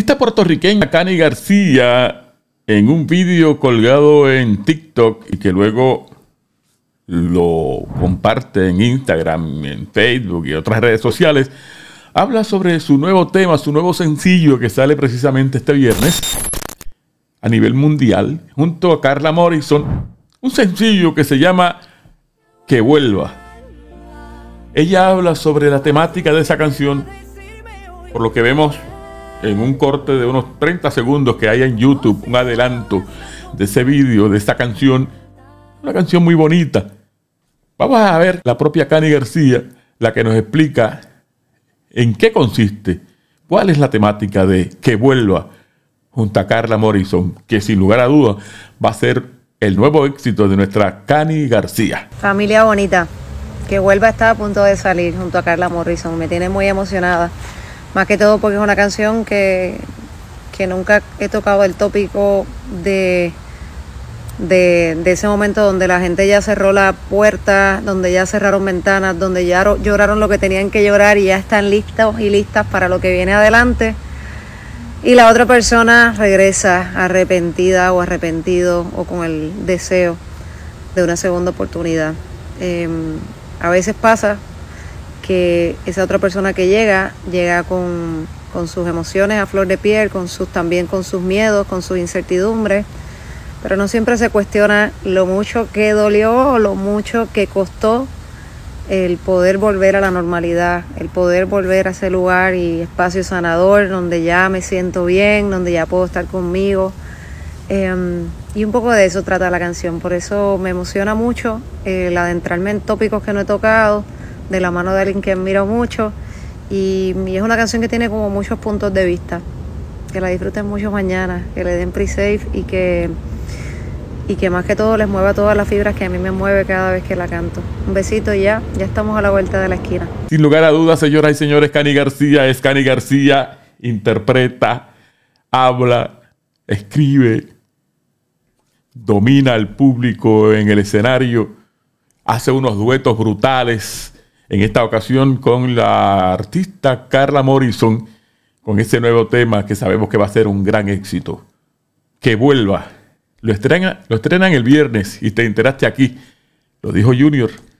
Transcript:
artista puertorriqueña Cani García, en un vídeo colgado en TikTok y que luego lo comparte en Instagram, en Facebook y otras redes sociales, habla sobre su nuevo tema, su nuevo sencillo que sale precisamente este viernes a nivel mundial, junto a Carla Morrison, un sencillo que se llama Que Vuelva. Ella habla sobre la temática de esa canción, por lo que vemos en un corte de unos 30 segundos que hay en YouTube, un adelanto de ese vídeo, de esta canción, una canción muy bonita. Vamos a ver la propia Cani García, la que nos explica en qué consiste, cuál es la temática de Que Vuelva, junto a Carla Morrison, que sin lugar a dudas va a ser el nuevo éxito de nuestra Cani García. Familia bonita, Que Vuelva está a punto de salir junto a Carla Morrison. Me tiene muy emocionada, más que todo porque es una canción que nunca he tocado el tópico de ese momento donde la gente ya cerró la puerta, donde ya cerraron ventanas, donde ya lloraron lo que tenían que llorar y ya están listos y listas para lo que viene adelante. Y la otra persona regresa arrepentida o arrepentido o con el deseo de una segunda oportunidad. A veces pasa que esa otra persona que llega con sus emociones a flor de piel, también con sus miedos, con sus incertidumbres, pero no siempre se cuestiona lo mucho que dolió o lo mucho que costó el poder volver a la normalidad, el poder volver a ese lugar y espacio sanador donde ya me siento bien, donde ya puedo estar conmigo. Y un poco de eso trata la canción, por eso me emociona mucho el adentrarme en tópicos que no he tocado, de la mano de alguien que admiro mucho, y es una canción que tiene como muchos puntos de vista. Que la disfruten mucho mañana, que le den pre-save y que más que todo les mueva todas las fibras que a mí me mueve cada vez que la canto. Un besito y ya estamos a la vuelta de la esquina. Sin lugar a dudas, señoras y señores, Cani García es Cani García, interpreta, habla, escribe, domina al público en el escenario, hace unos duetos brutales, en esta ocasión con la artista Carla Morrison, con ese nuevo tema que sabemos que va a ser un gran éxito. Que Vuelva. Lo estrenan el viernes y te enteraste aquí. Lo dijo Junior.